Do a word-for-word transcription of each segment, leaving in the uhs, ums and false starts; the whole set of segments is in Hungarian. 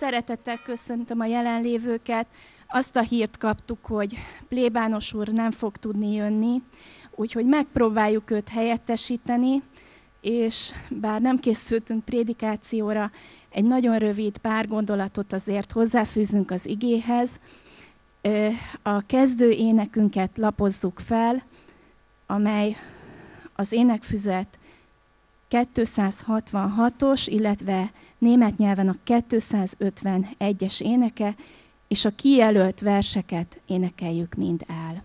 Szeretettel köszöntöm a jelenlévőket. Azt a hírt kaptuk, hogy plébános úr nem fog tudni jönni, úgyhogy megpróbáljuk őt helyettesíteni, és bár nem készültünk prédikációra, egy nagyon rövid pár gondolatot azért hozzáfűzünk az igéhez. A kezdő énekünket lapozzuk fel, amely az énekfüzet kétszázhatvanhatos, illetve német nyelven a kétszázötvenegyes éneke, és a kijelölt verseket énekeljük mind el.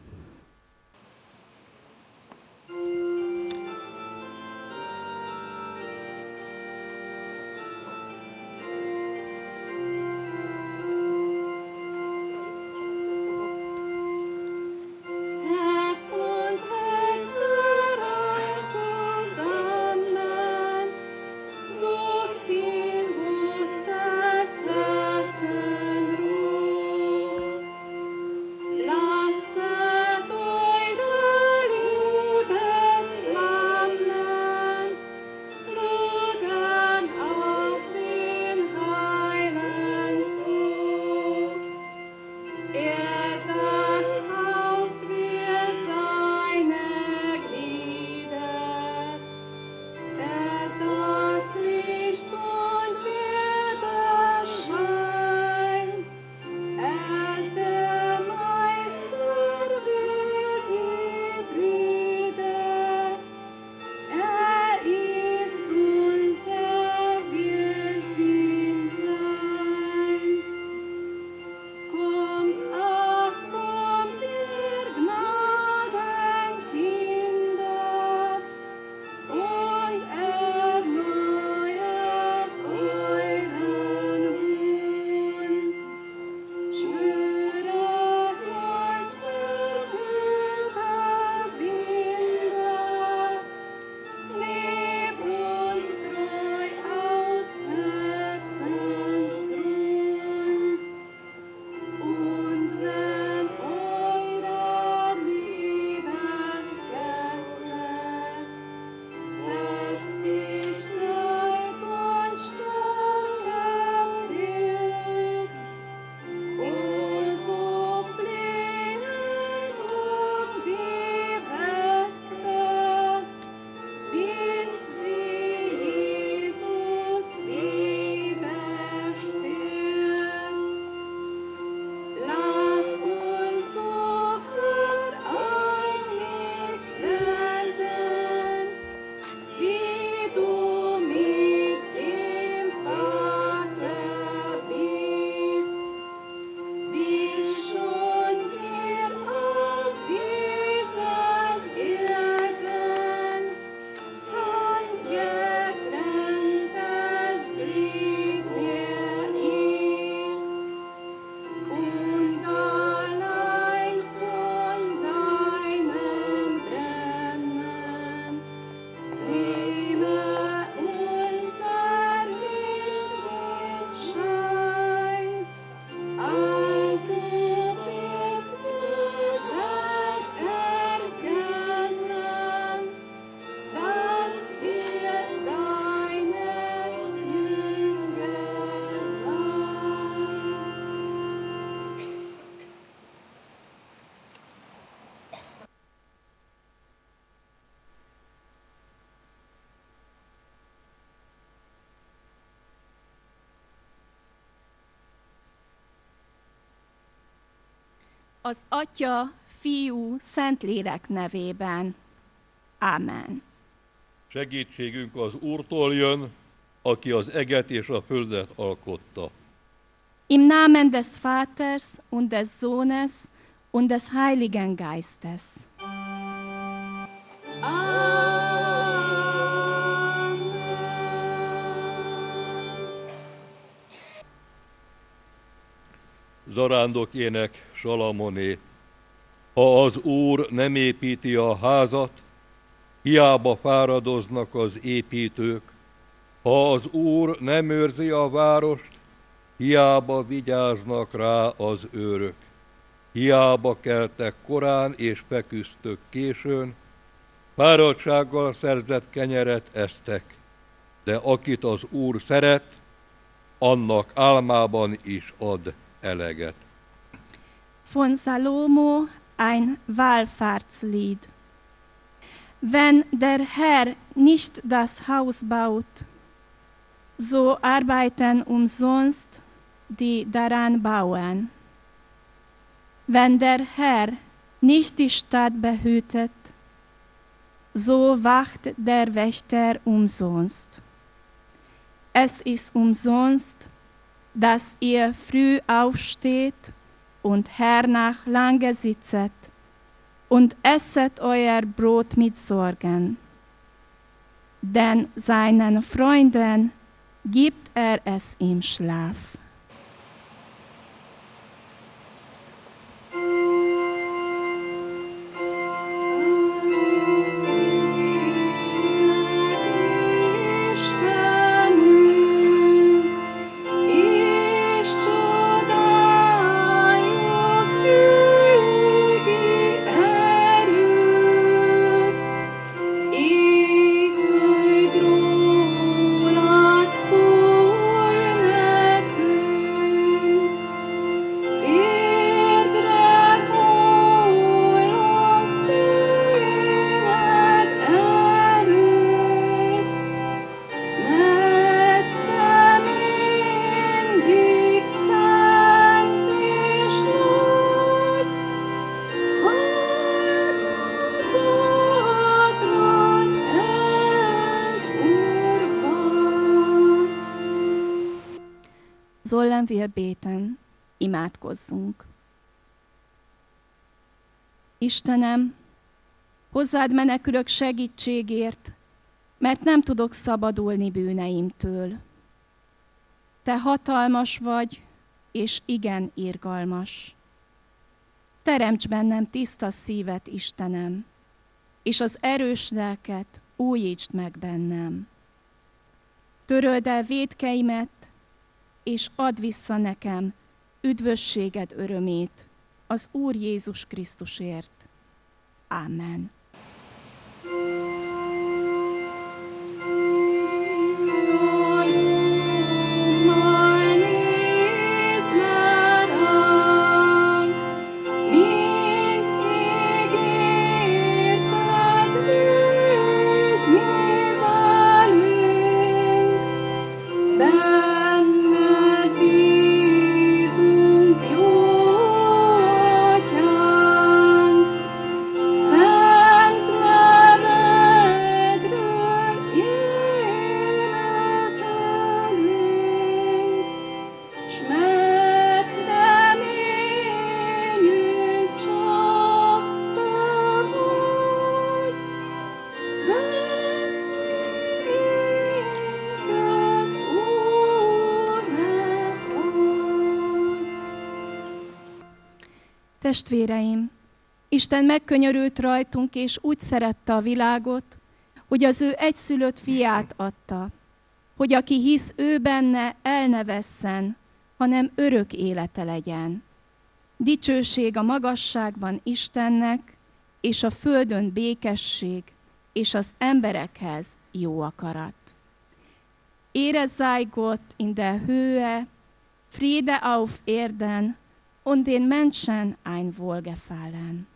Az Atya, Fiú, Szentlélek nevében. Ámen. Segítségünk az Úrtól jön, aki az eget és a földet alkotta. Im Namen des Vaters und des Sohnes und des Heiligen Geistes. Zarándokének Salamoné. Ha az Úr nem építi a házat, hiába fáradoznak az építők. Ha az Úr nem őrzi a várost, hiába vigyáznak rá az őrök. Hiába keltek korán és feküztök későn, fáradtsággal szerzett kenyeret esztek. De akit az Úr szeret, annak álmában is ad eleget. Von Salomo ein Wallfahrtslied. Wenn der Herr nicht das Haus baut, so arbeiten umsonst die daran bauen. Wenn der Herr nicht die Stadt behütet, so wacht der Wächter umsonst. Es ist umsonst, dass ihr früh aufsteht und hernach lange sitzet und esset euer Brot mit Sorgen. Denn seinen Freunden gibt er es im Schlaf. Sollen wir beten, imádkozzunk. Istenem, hozzád menekülök segítségért, mert nem tudok szabadulni bűneimtől. Te hatalmas vagy, és igen irgalmas. Teremts bennem tiszta szívet, Istenem, és az erős lelket újítsd meg bennem. Töröld el vétkeimet, és add vissza nekem üdvösséged örömét az Úr Jézus Krisztusért. Ámen. Testvéreim, Isten megkönyörült rajtunk, és úgy szerette a világot, hogy az ő egyszülött fiát adta, hogy aki hisz ő benne, el ne vesszen, hanem örök élete legyen. Dicsőség a magasságban Istennek, és a földön békesség, és az emberekhez jó akarat. Ehre sei Gott in der Höhe, Friede auf Erden, und den Menschen ein Wohlgefallen.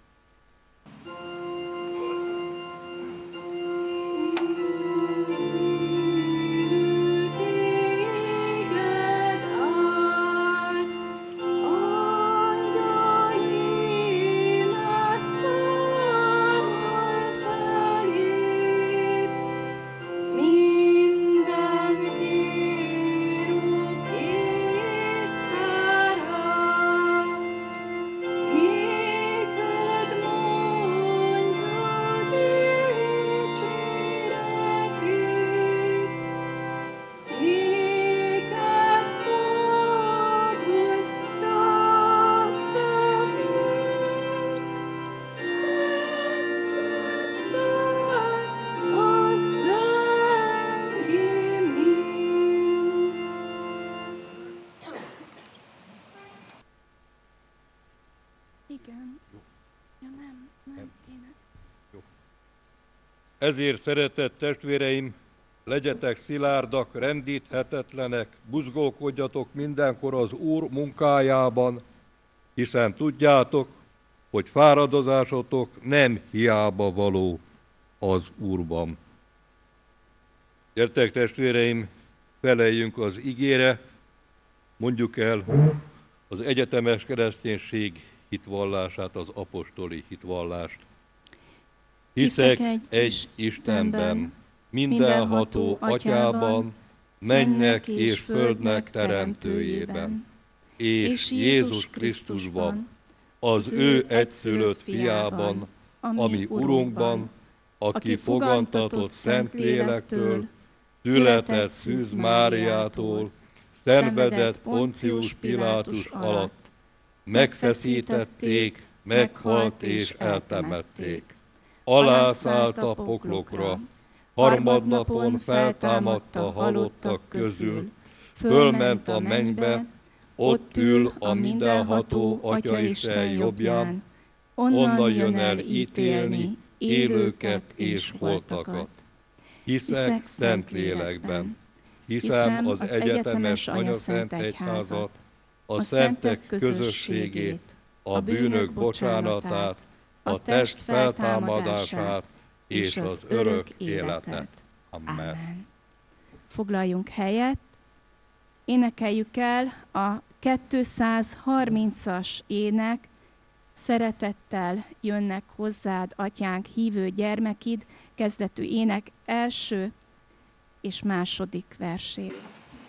Ezért, szeretett testvéreim, legyetek szilárdak, rendíthetetlenek, buzgolkodjatok mindenkor az Úr munkájában, hiszen tudjátok, hogy fáradozásotok nem hiába való az Úrban. Gyertek, testvéreim, feleljünk az igére, mondjuk el az egyetemes kereszténység hitvallását, az apostoli hitvallást. Hiszek egy, egy Istenben, mindenható Atyában, mennek és földnek teremtőjében, és Jézus Krisztusban, az ő egyszülött fiában, ami Urunkban, aki fogantatott Szentlélektől, született Szűz Máriától, szenvedett Poncius Pilátus alatt, megfeszítették, meghalt és eltemették. Alászállt a poklokra, harmadnapon feltámadta halottak közül, fölment a mennybe, ott ül a mindenható Atyaisten jobbján, onnan jön el ítélni élőket és holtakat. Hiszek Szentlélekben, hiszem az egyetemes Anyaszent Egyházat, a szentek közösségét, a bűnök bocsánatát, a test feltámadását és az örök életet. Amen. Amen. Foglaljunk helyet, énekeljük el a kétszázharmincas ének, Szeretettel jönnek hozzád, Atyánk, hívő gyermekid, kezdetű ének első és második versét.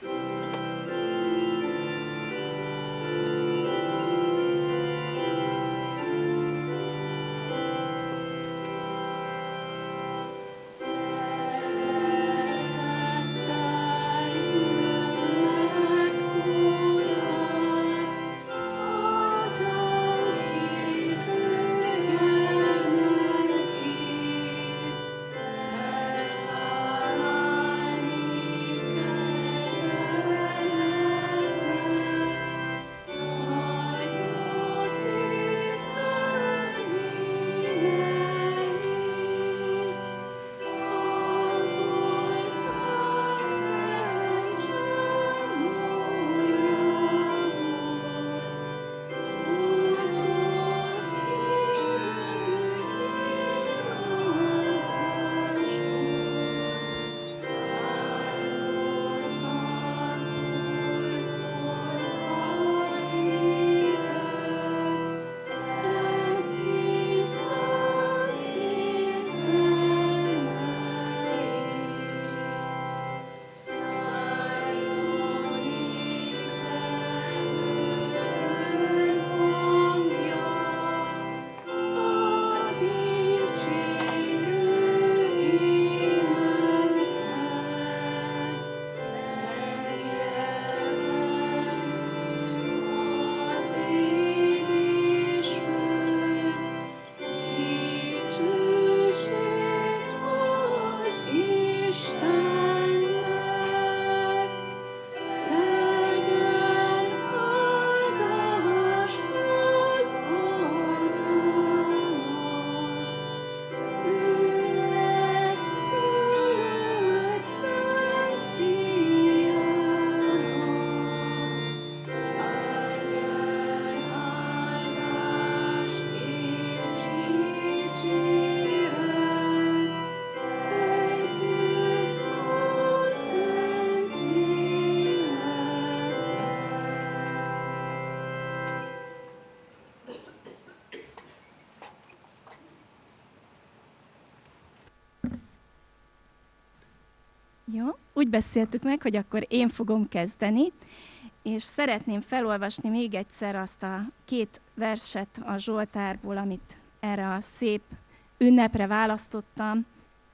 Jó, úgy beszéltük meg, hogy akkor én fogom kezdeni, és szeretném felolvasni még egyszer azt a két verset a Zsoltárból, amit erre a szép ünnepre választottam.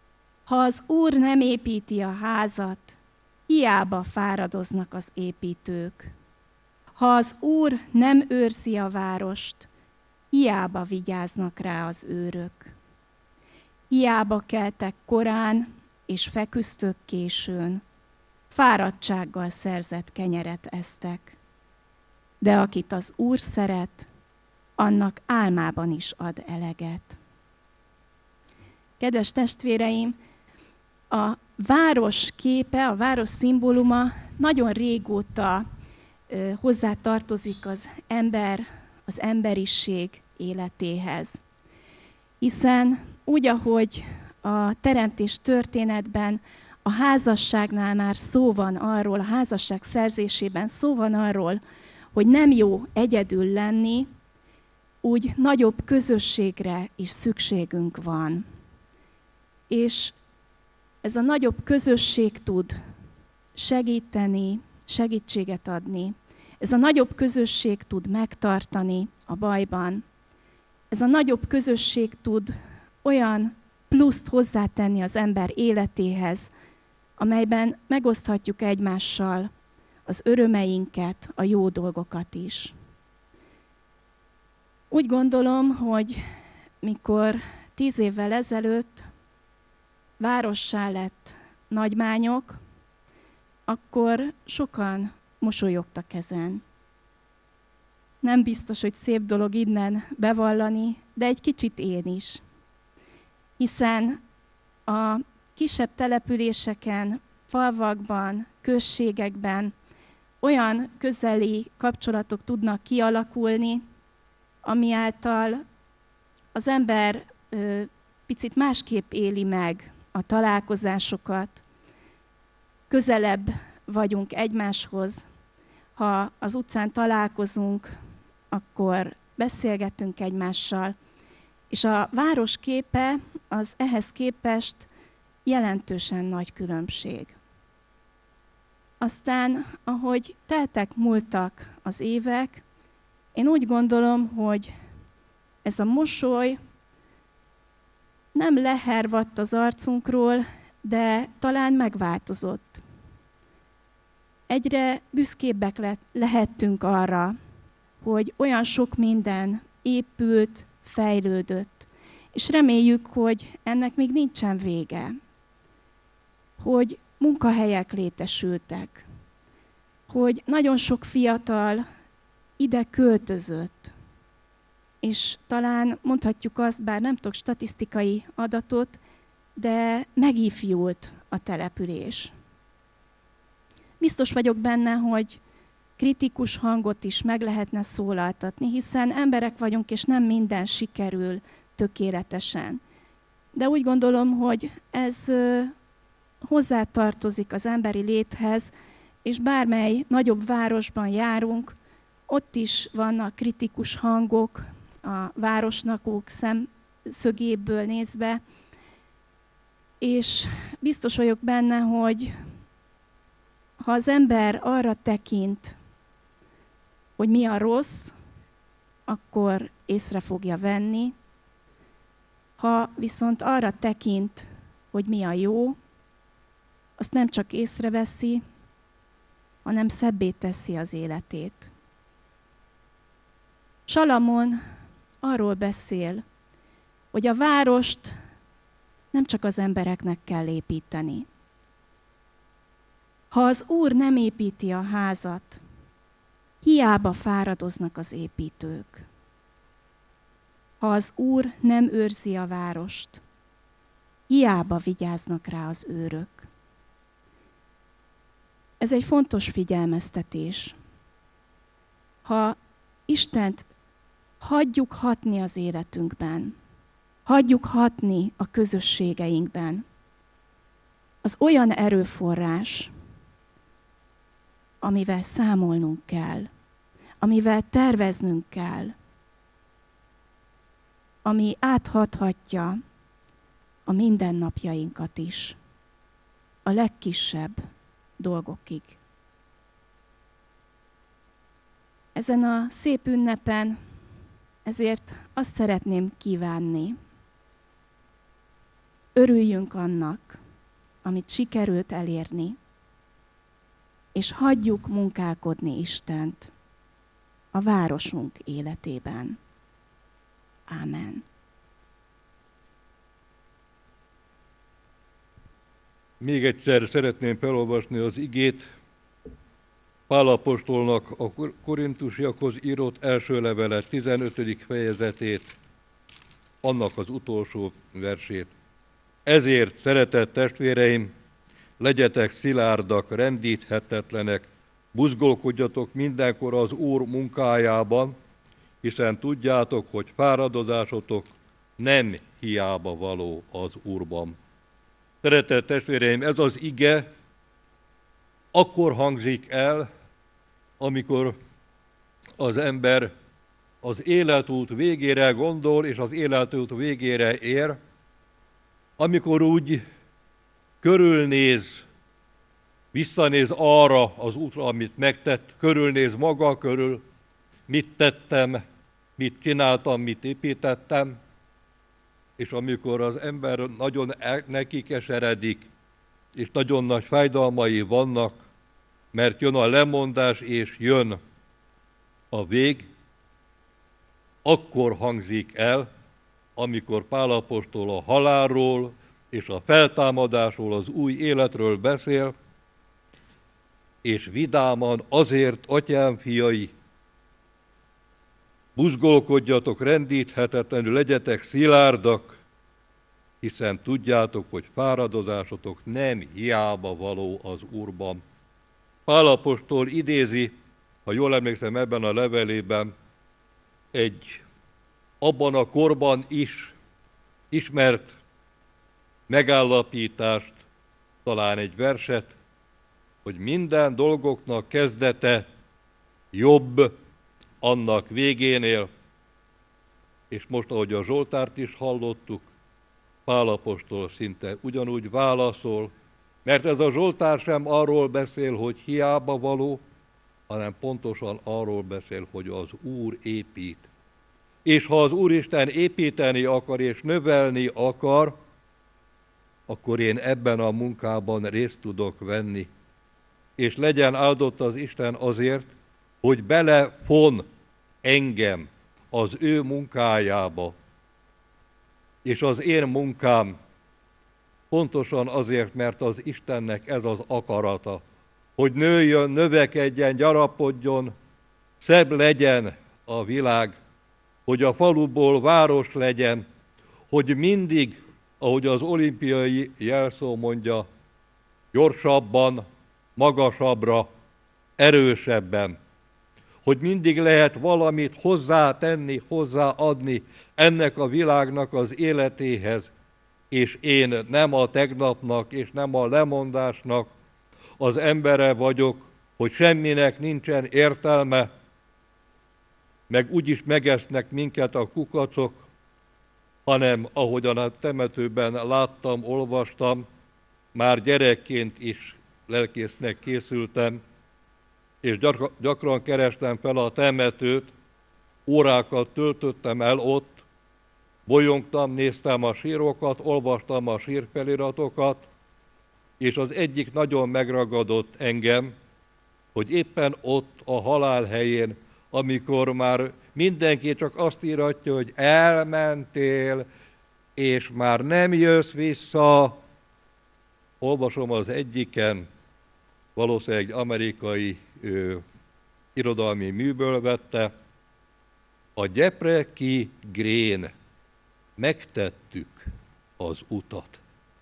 Ha az Úr nem építi a házat, hiába fáradoznak az építők. Ha az Úr nem őrzi a várost, hiába vigyáznak rá az őrök. Hiába keltek korán, és feküztök későn, fáradtsággal szerzett kenyeret esztek. De akit az Úr szeret, annak álmában is ad eleget. Kedves testvéreim, a város képe, a város szimbóluma nagyon régóta ö, hozzátartozik az ember, az emberiség életéhez. Hiszen úgy, ahogy a teremtés történetben a házasságnál már szó van arról, a házasság szerzésében szó van arról, hogy nem jó egyedül lenni, úgy nagyobb közösségre is szükségünk van. És ez a nagyobb közösség tud segíteni, segítséget adni. Ez a nagyobb közösség tud megtartani a bajban. Ez a nagyobb közösség tud olyan pluszt hozzátenni az ember életéhez, amelyben megoszthatjuk egymással az örömeinket, a jó dolgokat is. Úgy gondolom, hogy mikor tíz évvel ezelőtt várossá lett Nagymányok, akkor sokan mosolyogtak ezen. Nem biztos, hogy szép dolog innen bevallani, de egy kicsit én is. Hiszen a kisebb településeken, falvakban, községekben olyan közeli kapcsolatok tudnak kialakulni, ami által az ember ö, picit másképp éli meg a találkozásokat, közelebb vagyunk egymáshoz. Ha az utcán találkozunk, akkor beszélgetünk egymással. És a város képe az ehhez képest jelentősen nagy különbség. Aztán, ahogy teltek, múltak az évek, én úgy gondolom, hogy ez a mosoly nem lehervadt az arcunkról, de talán megváltozott. Egyre büszkébbek le- lehettünk arra, hogy olyan sok minden épült, fejlődött, és reméljük, hogy ennek még nincsen vége. Hogy munkahelyek létesültek, hogy nagyon sok fiatal ide költözött, és talán mondhatjuk azt, bár nem tudok statisztikai adatot, de megifjult a település. Biztos vagyok benne, hogy kritikus hangot is meg lehetne szólaltatni, hiszen emberek vagyunk, és nem minden sikerül tökéletesen. De úgy gondolom, hogy ez hozzátartozik az emberi léthez, és bármely nagyobb városban járunk, ott is vannak kritikus hangok a városnakók szemszögéből nézve, és biztos vagyok benne, hogy ha az ember arra tekint, hogy mi a rossz, akkor észre fogja venni. Ha viszont arra tekint, hogy mi a jó, azt nem csak észreveszi, hanem szebbé teszi az életét. Salamon arról beszél, hogy a várost nem csak az embereknek kell építeni. Ha az Úr nem építi a házat, hiába fáradoznak az építők. Ha az Úr nem őrzi a várost, hiába vigyáznak rá az őrök. Ez egy fontos figyelmeztetés. Ha Istent hagyjuk hatni az életünkben, hagyjuk hatni a közösségeinkben, az olyan erőforrás, amivel számolnunk kell, amivel terveznünk kell, ami áthathatja a mindennapjainkat is, a legkisebb dolgokig. Ezen a szép ünnepen ezért azt szeretném kívánni, örüljünk annak, amit sikerült elérni, és hagyjuk munkálkodni Istent a városunk életében. Ámen. Még egyszer szeretném felolvasni az igét, Pál apostolnak a korintusiakhoz írott első levele tizenötödik fejezetét, annak az utolsó versét. Ezért, szeretett testvéreim, legyetek szilárdak, rendíthetetlenek, buzgolkodjatok mindenkor az Úr munkájában, hiszen tudjátok, hogy fáradozásotok nem hiába való az Úrban. Szeretett testvéreim, ez az ige akkor hangzik el, amikor az ember az életút végére gondol, és az életút végére ér, amikor úgy körülnéz, visszanéz arra az útra, amit megtett, körülnéz maga körül, mit tettem, mit csináltam, mit építettem, és amikor az ember nagyon neki keseredik, és nagyon nagy fájdalmai vannak, mert jön a lemondás, és jön a vég, akkor hangzik el, amikor Pál apostol a halálról és a feltámadásról, az új életről beszél, és vidáman azért, atyám fiai, buzgolkodjatok rendíthetetlenül, legyetek szilárdak, hiszen tudjátok, hogy fáradozásotok nem hiába való az Úrban. Pál apostol idézi, ha jól emlékszem ebben a levelében, egy abban a korban is ismert megállapítást, talán egy verset, hogy minden dolgoknak kezdete jobb annak végénél, és most, ahogy a Zsoltárt is hallottuk, Pál apostol szinte ugyanúgy válaszol, mert ez a Zsoltár sem arról beszél, hogy hiába való, hanem pontosan arról beszél, hogy az Úr épít. És ha az Úristen építeni akar és növelni akar, akkor én ebben a munkában részt tudok venni. És legyen áldott az Isten azért, hogy belefon engem az ő munkájába. És az én munkám pontosan azért, mert az Istennek ez az akarata, hogy nőjön, növekedjen, gyarapodjon, szebb legyen a világ, hogy a faluból város legyen, hogy mindig, ahogy az olimpiai jelszó mondja, gyorsabban, magasabbra, erősebben, hogy mindig lehet valamit hozzátenni, hozzáadni ennek a világnak az életéhez, és én nem a tegnapnak és nem a lemondásnak az embere vagyok, hogy semminek nincsen értelme, meg úgyis megesznek minket a kukacok, hanem ahogyan a temetőben láttam, olvastam, már gyerekként is lelkésznek készültem, és gyakran kerestem fel a temetőt, órákat töltöttem el ott, bolyongtam, néztem a sírokat, olvastam a sírfeliratokat, és az egyik nagyon megragadott engem, hogy éppen ott a halál helyén, amikor már mindenki csak azt íratja, hogy elmentél, és már nem jössz vissza, olvasom az egyiken, valószínűleg egy amerikai ö, irodalmi műből vette, a Gyepreki Grén, megtettük az utat.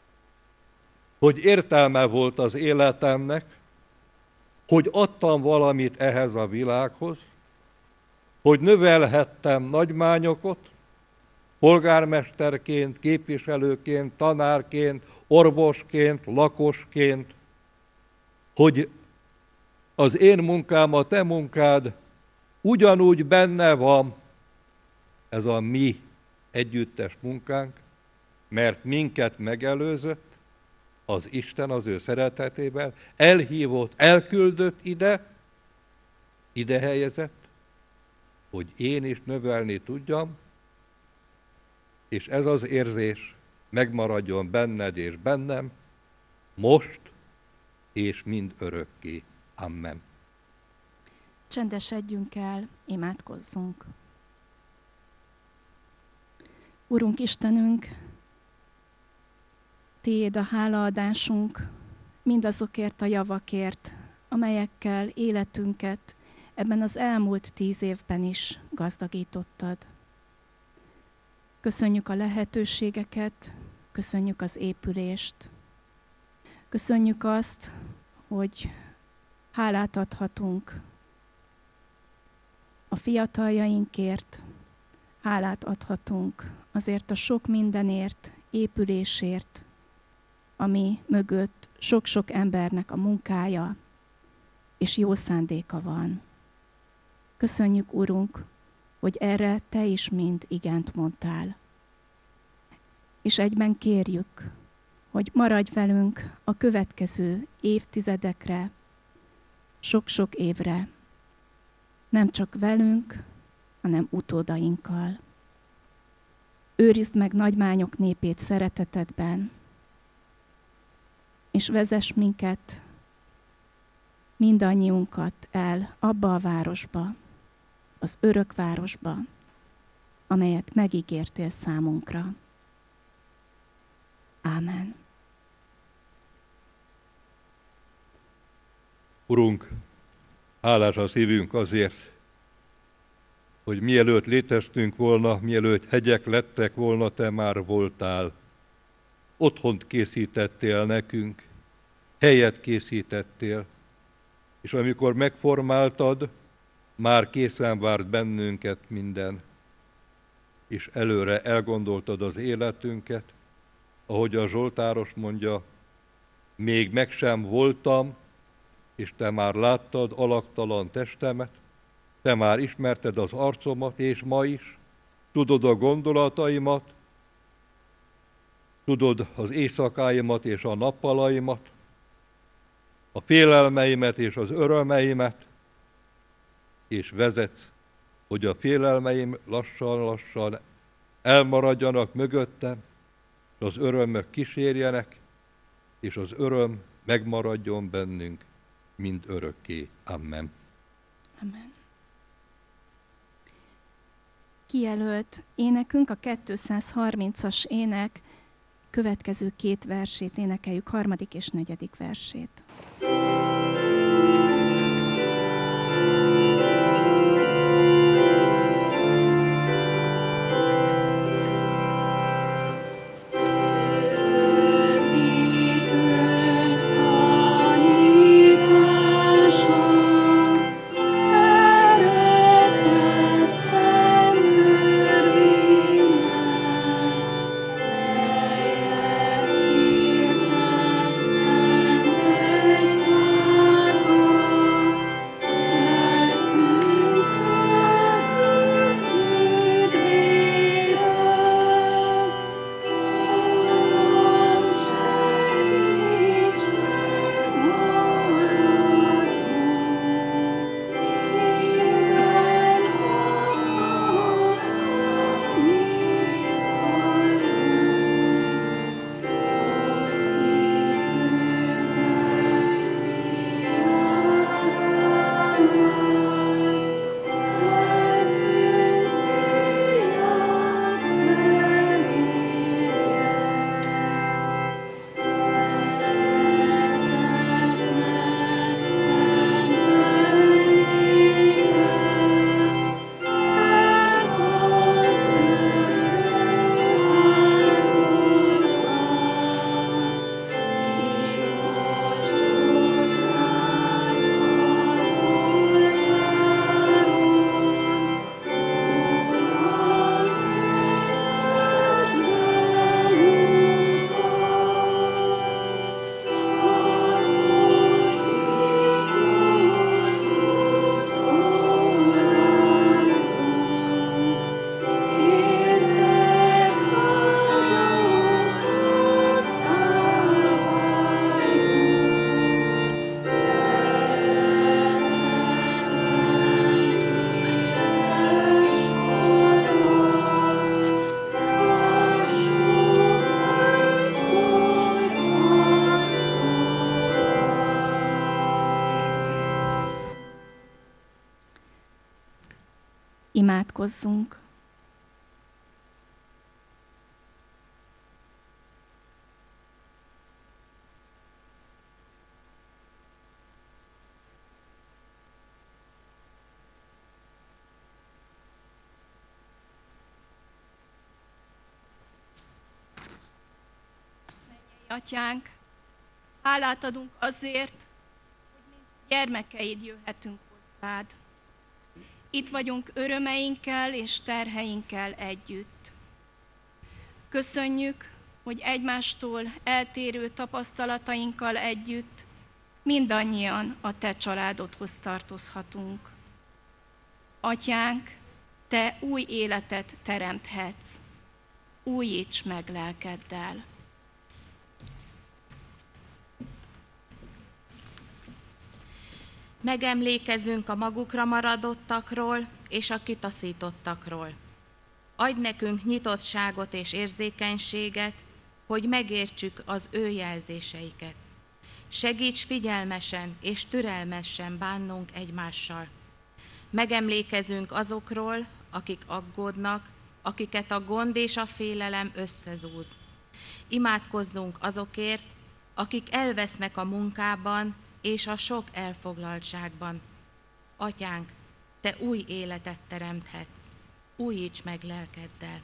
Hogy értelme volt az életemnek, hogy adtam valamit ehhez a világhoz, hogy növelhettem nagymányokot, polgármesterként, képviselőként, tanárként, orvosként, lakosként, hogy az én munkám, a te munkád ugyanúgy benne van, ez a mi együttes munkánk, mert minket megelőzött, az Isten az ő szeretetével, elhívott, elküldött ide, ide helyezett, hogy én is növelni tudjam, és ez az érzés megmaradjon benned és bennem, most és mind örökké. Amen. Csendesedjünk el, imádkozzunk. Urunk Istenünk, Tiéd a hálaadásunk mindazokért a javakért, amelyekkel életünket ebben az elmúlt tíz évben is gazdagítottad. Köszönjük a lehetőségeket, köszönjük az épülést, Köszönjük azt, hogy hálát adhatunk a fiataljainkért, hálát adhatunk azért a sok mindenért, épülésért, ami mögött sok-sok embernek a munkája és jó szándéka van. Köszönjük, Urunk, hogy erre Te is mind igent mondtál. És egyben kérjük, hogy maradj velünk a következő évtizedekre, sok-sok évre, nem csak velünk, hanem utódainkkal. Őrizd meg nagymányok népét szeretetedben, és vezess minket, mindannyiunkat el abba a városba, az örök városba, amelyet megígértél számunkra. Ámen. Urunk, hálás a szívünk azért, hogy mielőtt léteztünk volna, mielőtt hegyek lettek volna, Te már voltál. Otthont készítettél nekünk, helyet készítettél, és amikor megformáltad, már készen várt bennünket minden, és előre elgondoltad az életünket, ahogy a Zsoltáros mondja, még meg sem voltam, és Te már láttad alaktalan testemet, Te már ismerted az arcomat, és ma is tudod a gondolataimat, tudod az éjszakáimat és a nappalaimat, a félelmeimet és az örömeimet, és vezetsz, hogy a félelmeim lassan-lassan elmaradjanak mögöttem, és az örömök kísérjenek, és az öröm megmaradjon bennünk mind örökké. Amen. Amen. Kijelölt énekünk, a kétszázharmincas ének következő két versét énekeljük, harmadik és negyedik versét. Imádkozzunk. Atyánk, Hálát adunk azért, hogy mint gyermekeid jöhetünk hozzád. Itt vagyunk örömeinkkel és terheinkkel együtt. Köszönjük, hogy egymástól eltérő tapasztalatainkkal együtt mindannyian a te családodhoz tartozhatunk. Atyánk, te új életet teremthetsz. Újíts meg lelkeddel. Megemlékezünk a magukra maradottakról és a kitaszítottakról. Adj nekünk nyitottságot és érzékenységet, hogy megértsük az ő jelzéseiket. Segíts figyelmesen és türelmesen bánnunk egymással. Megemlékezünk azokról, akik aggódnak, akiket a gond és a félelem összezúz. Imádkozzunk azokért, akik elvesznek a munkában és a sok elfoglaltságban. Atyánk, te új életet teremthetsz. Újíts meg lelkeddel.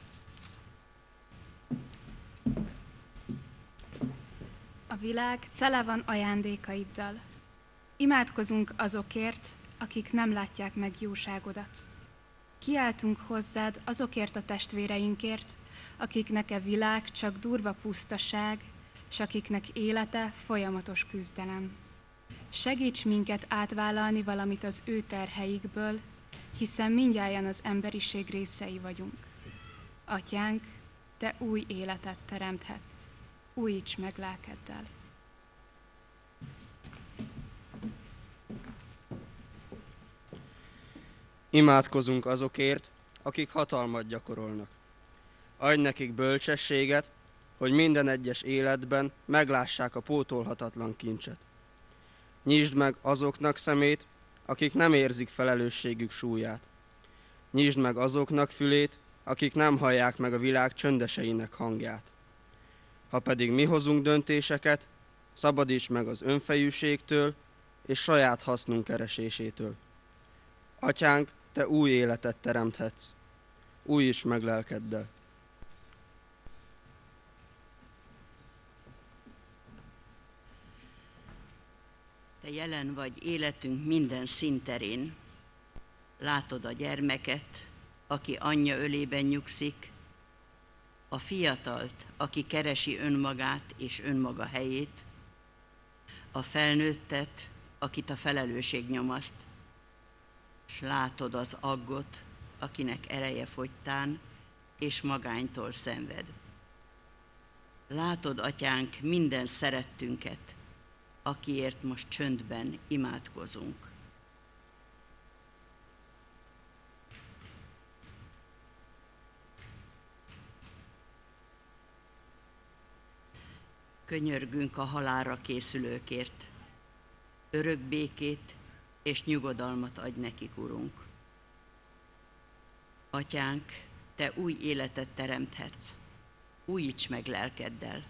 A világ tele van ajándékaiddal. Imádkozunk azokért, akik nem látják meg jóságodat. Kiáltunk hozzád azokért a testvéreinkért, akiknek e világ csak durva pusztaság, s akiknek élete folyamatos küzdelem. Segíts minket átvállalni valamit az ő terheikből, hiszen mindnyájan az emberiség részei vagyunk. Atyánk, te új életet teremthetsz. Újíts meg lelkeddel. Imádkozunk azokért, akik hatalmat gyakorolnak. Adj nekik bölcsességet, hogy minden egyes életben meglássák a pótolhatatlan kincset. Nyisd meg azoknak szemét, akik nem érzik felelősségük súlyát. Nyisd meg azoknak fülét, akik nem hallják meg a világ csöndeseinek hangját. Ha pedig mi hozunk döntéseket, szabadíts meg az önfejűségtől és saját hasznunk keresésétől. Atyánk, te új életet teremthetsz. Újíts meg lelkeddel. Te jelen vagy életünk minden színterén. Látod a gyermeket, aki anyja ölében nyugszik, a fiatalt, aki keresi önmagát és önmaga helyét, a felnőttet, akit a felelősség nyomaszt, s látod az aggot, akinek ereje fogytán és magánytól szenved. Látod, atyánk, minden szerettünket, akiért most csöndben imádkozunk. Könyörgünk a halálra készülőkért. Örök békét és nyugodalmat adj nekik, Urunk. Atyánk, te új életet teremthetsz. Újíts meg lelkeddel.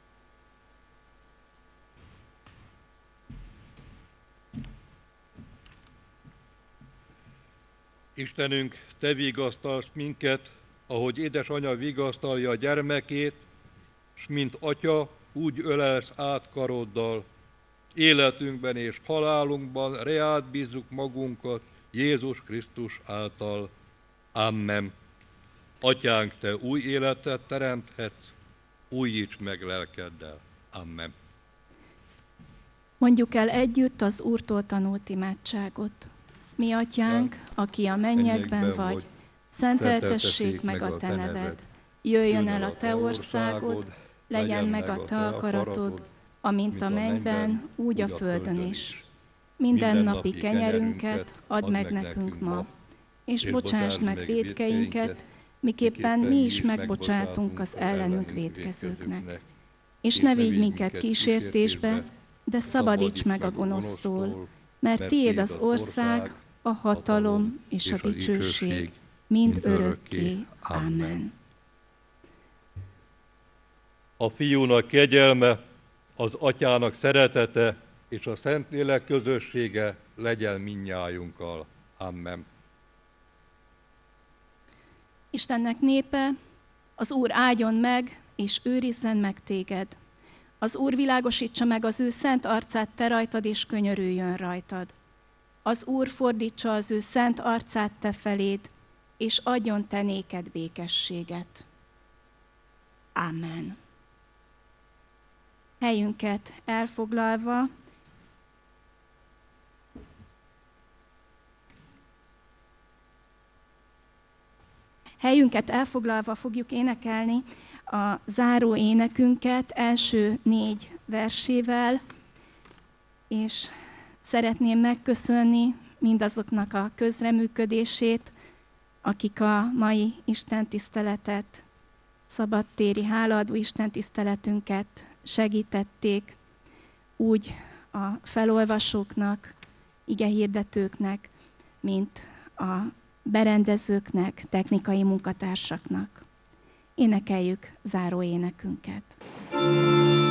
Istenünk, te vigasztalsz minket, ahogy édesanya vigasztalja a gyermekét, s mint atya, úgy ölelsz át karoddal. Életünkben és halálunkban reád bízzuk magunkat Jézus Krisztus által. Amen. Atyánk, te új életet teremthetsz, újíts meg lelkeddel. Amen. Mondjuk el együtt az Úrtól tanult imádságot. Mi atyánk, aki a mennyekben vagy, szenteltessék meg a te neved. Jöjjön el a te országod, legyen meg a te akaratod, amint a mennyben, úgy a földön is. Minden napi kenyerünket add meg nekünk ma, és bocsásd meg vétkeinket, miképpen mi is megbocsátunk az ellenünk vétkezőknek. És ne vigy minket kísértésbe, de szabadíts meg a gonosztól, mert tiéd az ország, a hatalom és a dicsőség mind örökké. Amen. A Fiúnak kegyelme, az Atyának szeretete és a Szentlélek közössége legyen mindnyájunkkal. Amen. Istennek népe, az Úr áldjon meg, és őrizzen meg téged. Az Úr világosítsa meg az ő szent arcát te rajtad, és könyörüljön rajtad. Az Úr fordítsa az ő szent arcát te feléd, és adjon te néked békességet. Amen. Helyünket elfoglalva, helyünket elfoglalva fogjuk énekelni a záró énekünket első négy versével, és szeretném megköszönni mindazoknak a közreműködését, akik a mai istentiszteletet, szabadtéri hálaadó istentiszteletünket segítették, úgy a felolvasóknak, igehirdetőknek, mint a berendezőknek, technikai munkatársaknak. Énekeljük záró énekünket.